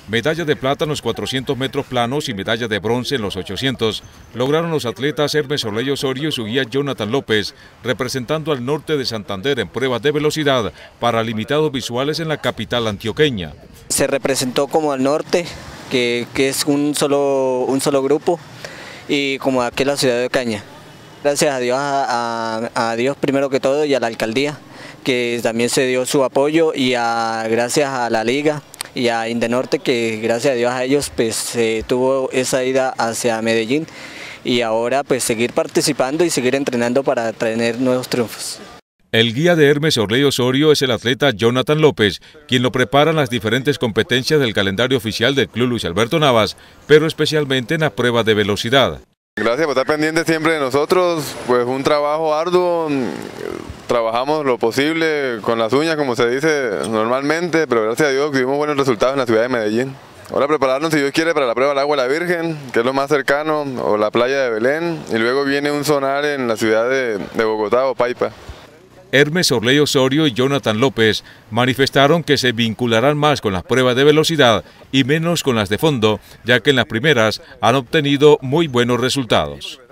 Medalla de plata en los 400 metros planos y medalla de bronce en los 800 lograron los atletas Hermes Orley Osorio y su guía Jonathan López, representando al norte de Santander en pruebas de velocidad para limitados visuales en la capital antioqueña. Se representó como al norte, que es un solo grupo, y como aquí en la ciudad de Ocaña. Gracias a Dios, a Dios primero que todo y a la alcaldía, que también se dio su apoyo, y gracias a la liga y a Indenorte, que gracias a Dios a ellos pues tuvo esa ida hacia Medellín, y ahora pues seguir participando y seguir entrenando para tener nuevos triunfos. El guía de Hermes Orley Osorio es el atleta Jonathan López, quien lo prepara en las diferentes competencias del calendario oficial del Club Luis Alberto Navas, pero especialmente en la prueba de velocidad. Gracias por estar pendiente siempre de nosotros, pues un trabajo arduo, trabajamos lo posible con las uñas como se dice normalmente, pero gracias a Dios tuvimos buenos resultados en la ciudad de Medellín. Ahora prepararnos, si Dios quiere, para la prueba del agua de la Virgen, que es lo más cercano, o la playa de Belén, y luego viene un sonar en la ciudad de Bogotá o Paipa. Hermes Orley Osorio y Jonathan López manifestaron que se vincularán más con las pruebas de velocidad y menos con las de fondo, ya que en las primeras han obtenido muy buenos resultados.